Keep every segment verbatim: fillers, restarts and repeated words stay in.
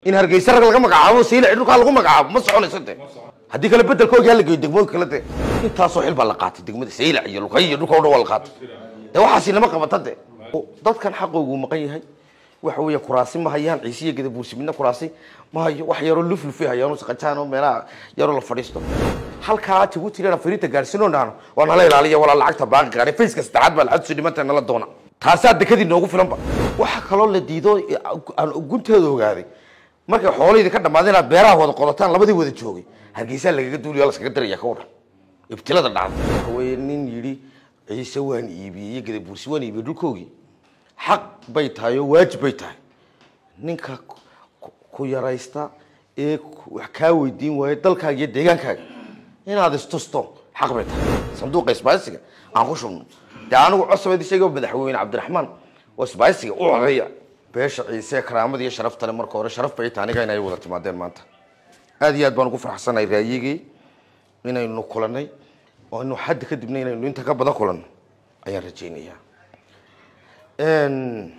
in hargeysa rag laga magacaabo siila dhulka lagu magacaabo ma soconayso de hadii kala bedelkooga la geeyo degmooyinka kala de intaasoo xil baa la qaatay degmada siila iyo luqay iyo dhulka oo wal qaatay de waxaasi lama qabata de dadkan xaqoogu maqan yahay waxa weeye kuraasi ma hayaan ciisiga gada buursimina kuraasi ma hayo wax yaro luflufi hayaan oo saqajaan oo meelaha yaro la fadhiisto halka aad ugu tirana fariinta gaarsiinoonaan waan la ilaaliyo wala lacagta baaqi qaar face saacad baa lacag soo dhimantana la doona taasa dekadii noogu filanba waxa kale oo la diido aan gunteedo ogaaday markay xoolaheeda ka dhamaadeen beeraha wada qodataan labadii wada joogay hargeysa lagaga duuliyo la iskaga daraya ka waran ibtilada dhacday way nin yiri ciise waan iibiyay gada buursi waan iibiyay dhulkoogii xaq bay tahay oo waajib bay tahay ninka ku yaraysta ee wax ka weydiin waayay dalkaaga iyo deegaankaaga inaad istusto xaq bay tahay sanduuqa isbaaysiga aan ku shubno daanu cusubadi sheegay madaxweyne Cabdiraxmaan oo isbaaysiga u codeeya beesha ciise karaamada iyo sharafta leh marka hore sharaf bay taaniga inay wada timaadeen maanta aad iyo aad baan ugu faraxsanahay raayigii inaynu kulanay oo inuu xad ka dibnay inaynu inta ka badan kulanno ayaan rajaynayaa een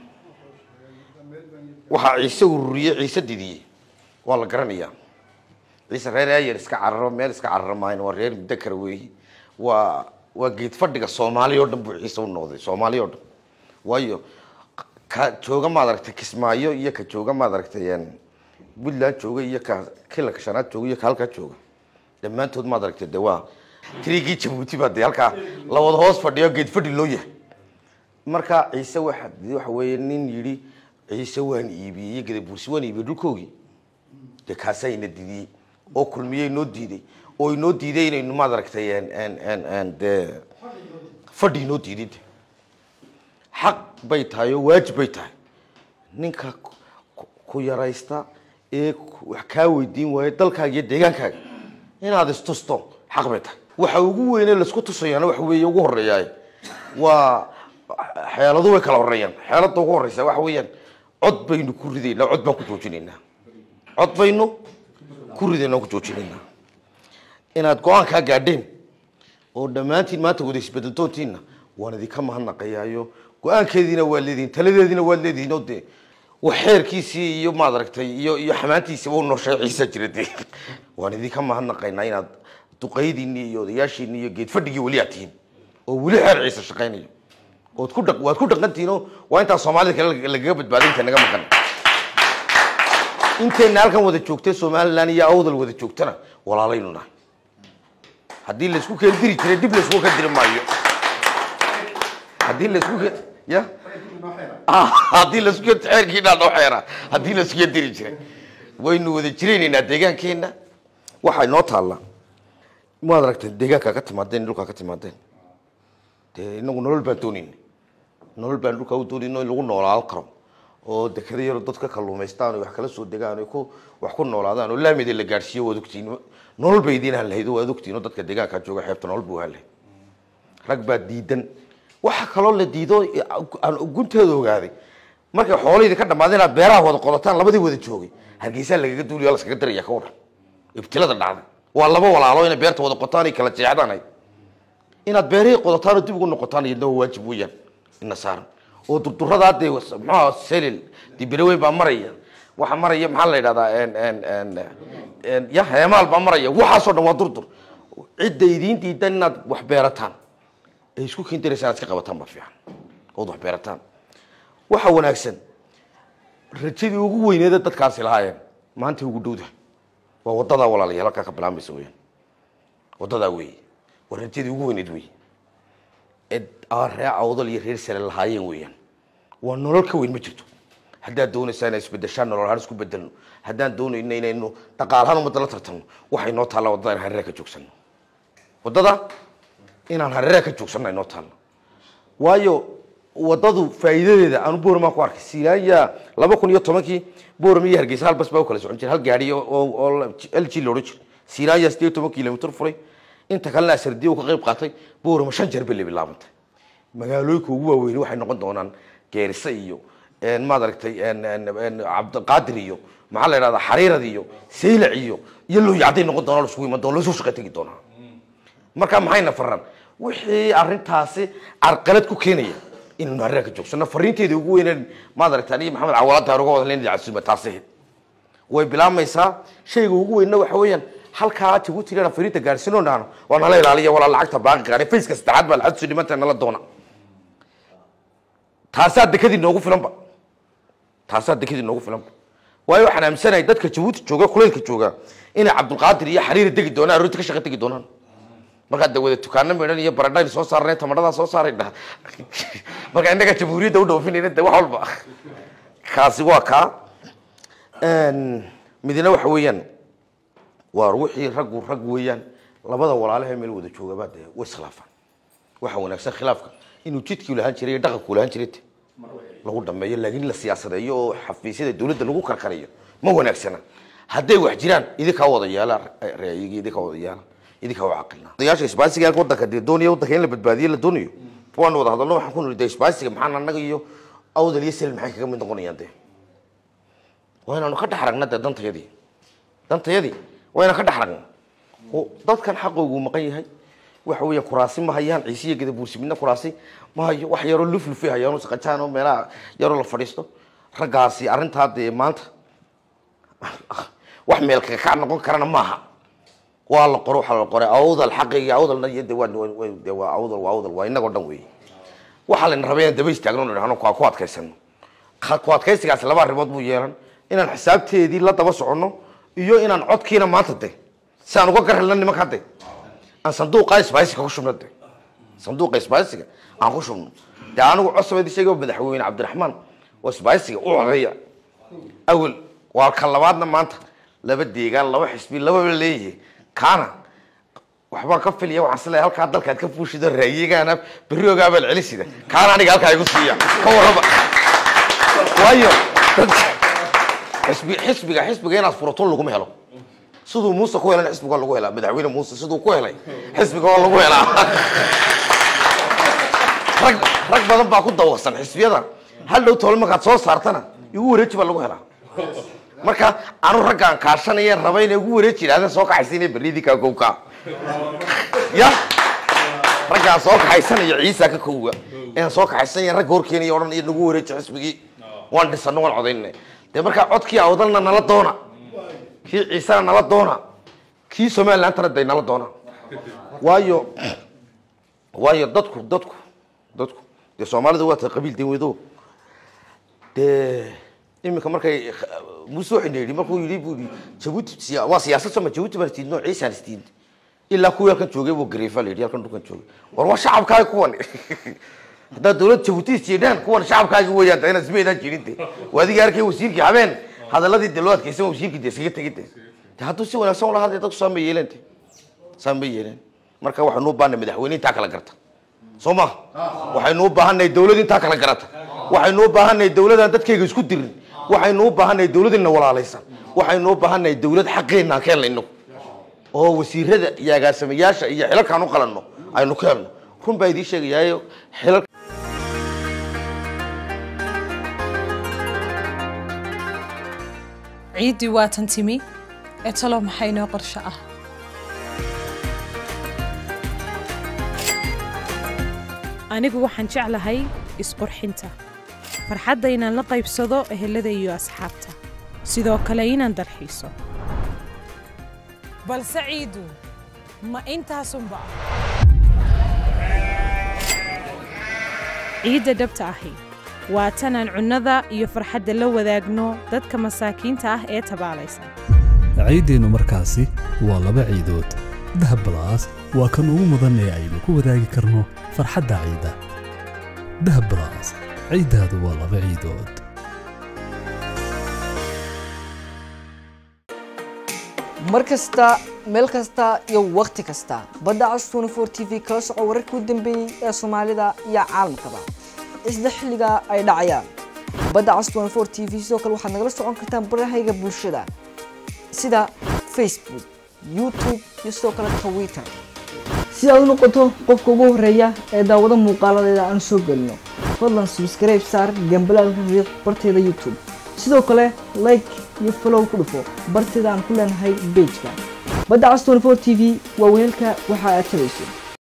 waxa ciise ururiye ciise didiyay waa la garanayaa ciise reer ayer iska cararo meel iska cararo maayn waa reer dakar weey waa waa geed fadhiga Soomaaliya oo dhan buu ciise u noqday Soomaaliya oo dhan waayo ka jooga ma aragtay Kismaayo iyo ka jooga ma aragtay een Buntland jooga iyo ka kila ka shanaad jooga iyo ka halka jooga dhamaantood ma aragtay dawaa tirigi Djibouti baa halka la wada hoos fadhiyo geed fadhi loo yahay marka ciise waxa waxa weeye nin yiri ciise waan iibiyay gada buursi waan iibiyay dhulkoogii de kaasayna didii oo kulmiyay noo diiday oo inoo diiday inaynu ma aragtay een een een de fadhi noo diiday xaq bay tahay oo waajib bay tahay ninka ku yaraysta ee wax ka weydiin waayay dalkaaga iyo deegaankaaga inaad istusto xaq bay tahay waxa ugu weyn ee la isku tusayana wax weeye ugu horeeyay waa xeeladu way kala horeeyaan xeelada ugu horeysa waxa weeyaan cod baynu ku rideynaa cod baan ku joojinaynaa cod baynu ku rideynaa ku joojinaynaa inaad go'aan ka gaadheen oo dhamaantiin maanta wada isbedeltoontiina waan idinka mahadnaqayaayo go'aankeediina waa leediin taladeediina waa leediin oo de waxeerkiisii iyo ma aragtay iyo iyo xamaantiisa uu nooshay ciise jiray waan idinka mahadnaqaynaa inaad duqaydiini iyo odayaashiini iyo geed fadhigii wali atiin oo wali xeer ciise shaqaynayo oo ku dhaq waad ku dhaqantiino waa inta Soomaalida kale laga badbaadin ta naga maqan inteena halkan wada joogtay Soomaaliland iyo awdal wada joogtana walaalaynu nahay hadii la isku keen diri jiray dib la isku ka diri maayo hadii la isku ya ah hadii la isku xeerkiina noo xeera hadii la isku diri jiray waynu wada jireenina deegaankeena waxa inoo taala ma aragtay deegaanka ka timaadeen dhulka ka timaadeen de inagu nolol baan doonin nolol baan dhulka u doonin in lagu noolaado karo oo dekada yar dadka kalluumaystaan oo wax kala soo degaan oo ku wax ku noolaadaan oo laamida la gaarsiyo wadugtiin nolol baydina lahayd oo wadugtiin dadka deegaanka jooga xeebta nolol buu helay rag baa diidan waxa kale la diido aan gunteedo ogaaday markay xoolaheeda ka dhamaadeen beeraha wada qodataan labadii wada joogay hargeysa lagaga duuliyo la iskaga daraya ka waran ibtilada dhacday waa laba walaalo in beerta wada qotaan ay kala jeexdaan inaad beerihii qodataan dib ugu noqotaan iyadoo waajib weeyaan in saaran oo durdurada aday maxaa selil dibirowey baa maraya waxa maraya maxaa la yiraahdaa een een een ya heemaal baa maraya waxa soo dhan waa durdur cid idiin diidan inaad wax beerataan ay isku kintiraysan iska qabataan ba fiican oo wax beerataan waxa wanaagsan rajadii ugu weyneed dadkaas lahaayeen maanta ugu dhowda waa wadada walaalayaal halka ka bilaabmayso weeyaan wadada weey warajadii ugu weyneed weey ed aaraya awdal iyo reer sare lahaayeen weeyaan waa nolol ka weyn ma jirto hadaa doonaysaan isbedeshaan nolol har isku bedelno hadaan doonayno inaynu dhaqaalahan umada la tartano waxay noo taala wadada hareer ka joogsan wadada inaan hareer ka joogsanay noo taala waayo wadadu faa'iidadeeda aan boorma ku arkay silaaya laba kun iyo toban-kii boorma iyo hargeysa hal bas baa kala socon jiray hal gaari oo L G loo jiro silaaya sideed iyo toban kiiloomitir furay inta kale asardiyo ka qayb qaatay boorma shan jeer bil bilaabantay magaalooyinka ugu waaweyn waxay noqon doonaan Geerisa iyo een ma aragtay een een Cabdulqaadir iyo maxaa la yiraahdaa Xariirad iyo Seylac iyo iyo loo yaaday noqon doonaan isku iman doonaan soo shaqo tagi doonaan marka maxayna faran wixii arintaasi arqalad ku keenaya inuu hareer ka joogsano fariinteeda ugu weyn ma aragtay Maxamed Cawaala Daarogo wadleen casuuma taasay way bilaabmaysaa shayga ugu weynna waxa weeyaan halkaa Djibouti ina fariinta gaarsiino dhaano waa nala ilaaliyo wala lacagta baaqi qaar fayska saddexaad baa lacag soo dhimanta nala doona taasaa dekadii noogu filanba taasaa dekadii noogu filanba waayo waxaan aamsanahay dadka Djibouti jooga kuleelka jooga inay Cabdulqaadir iyo Xariir degi doonaan runtii ka shaqo tagi doonaan marka dawada tukaana meedan iyo baradhada soo saarnay tamarada soo saaray dhaha marka innaga jamhuuriyadda u dhoofinayna wax walba kaasi waa ka een midna waxa weeyaan waa ruuxii rag rag weeyaan labada walaalaha meel wada jooga baad way iskhilaafaan waxa wanaagsan khilaafka inuu jidkii lahaan jiray dhaqanku lahaan jiray lagu dhameeyo laakiin la siyaasadeeyo oo xafiisyada dawladda lagu karkariyo ma wanaagsana hadday wax jiraan idinka wada yaala ra'yiga idinka wada yaala idinka waa aqalna dayaasha isbaasiga halka wadanka dooniyo wadanka in la badbaadiyo la doonayo waan wada hadalno waxaan ku niriday isbaasiga maxaan anaga iyo awdal iyo sel maxay kaga mid noqonayaan de waana ka dhaxragna dantayadii dantayadii waana ka dhaxragna oo dadkan xaqoogu maqan yahay waxa weeye kuraasi ma hayaan ciisiga gada buursimina kuraasi ma hayo wax yaro lufluf hayaan oo saqajaan oo meelaha yaro la fadhiisto ragaasi arinta hadda maanta wax meel ka noqon karana maaha waa la qoro waxa la qoray awdal xaqiiqi awdalna yada waa waa awdal waa awdal waa inaga dhan weey waxa la rabeen daba istaagno inaan ku ku adkaysan ku adkaysigaas laba arrimood buu yeelan inaan xisaabteedii la daba socono iyo inaan codkiina maanta de saan uga garhelna nimanka hadda aan sanduuqa isbaaysiga ku shubnay sanduuqa isbaaysiga aan ku shubno daanu cusubadii sheegay madaxweyne Cabdiraxmaan oo isbaaysiga u codeeya awal waa ka labaadna maanta laba deegaan laba xisbi laba leeyahay kaana waxba ka filiya waxaan isleeyahay halka dalka ka fuushida raayigana bariyoga bal celisida kaana aniga halka igu siiya ka waraba waayo xisbi xisbiga xisbiga inaad furato lagu ma helo sidoo Muuse ku helan xisbiga lagu helaa madaxweyne Muuse sidoo ku helay xisbiga lagu helaa rag rag badan baa ku dawaqsan xisbiyada hal dhow tool markaad soo saartana igu wareeji baa lagu helaa marka aanu raggan kaashanaya rabay inay ugu wareeji yiraahdaan soo kaxaysiinay baridii ka gowka ya raggan soo kaxaysanaya ciisa ka kowga in soo kaxaysanaya rag horkeenay oo dhan iyo ugu wareeji xisbigi waan dhisano waan codeynay de marka codkii awdalna nala doona kii ciisa nala doona kii Soomaaliland taraday nala doona waayo waayo dadku dadku dadku de Soomaalida waa qabiil deeweedo de imika markay Muuse waxay yiri markuu yiri buudi Djibouti waa siyaasad sama Djibouti bartiidno ciisa istiin illa kuwa kan joogay buu gareefal yiri halkan dukan joogay war waa shacabka kuwan hada dawlad Djibouti siidaan kuwan shacabkaaga weeyaan inay ismeeyaan jirintay wadiga arkay wasiirkii habeen hadaladii dawladkiisa wasiirkii deegaanka tagaytay haduu si wanaagsan la hadlay dadku Soomaaliyeed Soomaaliyeed marka waxaanu u baahnay madaxweyne inta kala garta Sooma waxaynu u baahnay dawlad inta kala garata waxaynu u baahnay dawlad dadkayga isku dirin waxaynu u baahnay dawladina walaalaysan waxaynu u baahnay dawlad xaqeena ka helno oo wasiirada iyo agaasimayaasha iyo xilalkan u qalanno aynu ka helno run baa idin sheegayaa xilal ciidi waa tan timi ee talo maxay noo qorshe ah anigu waxaan jeclahay isqurxinta farxadda inaan la qaybsado ehelada iyo asxaabta sidoo kale inaan darxiiso balse ciidu ma intaasunba ciidda dhabta ahi waa tanaan cunnada iyo farxadda la wadaagno dadka masaakiinta ah ee tabaalaysan ciiddeenu markaasi waa laba ciidood dahab balaas waa kan ugu mudan ee aynu ku wadaagi karno farxadda ciidda dahab balaas ciiddaadu waa laba ciidood markasta meel kasta iyo waqti kasta badda cas twenty-four T V kala soco wararkii u dambeeyay ee Soomaalida iyo caalamkaba isla xilliga ay dhacayaan badda cas twenty-four T V sidoo kale waxaad nagala socon kartaan barahayga bulshada sida Facebook YouTube iyo sidoo kale Twitter si aad u noqoto qofka ugu horeeya ee daawada muuqaaladeeda aan soo galno fadlan subscribe saar gambalaalka riiq barteeda YouTube sidoo kale like iyo follow ku dhufo barteeda aan ku leenahay page-ka badda cas twenty-four T V waa weelka waxa aad tabayso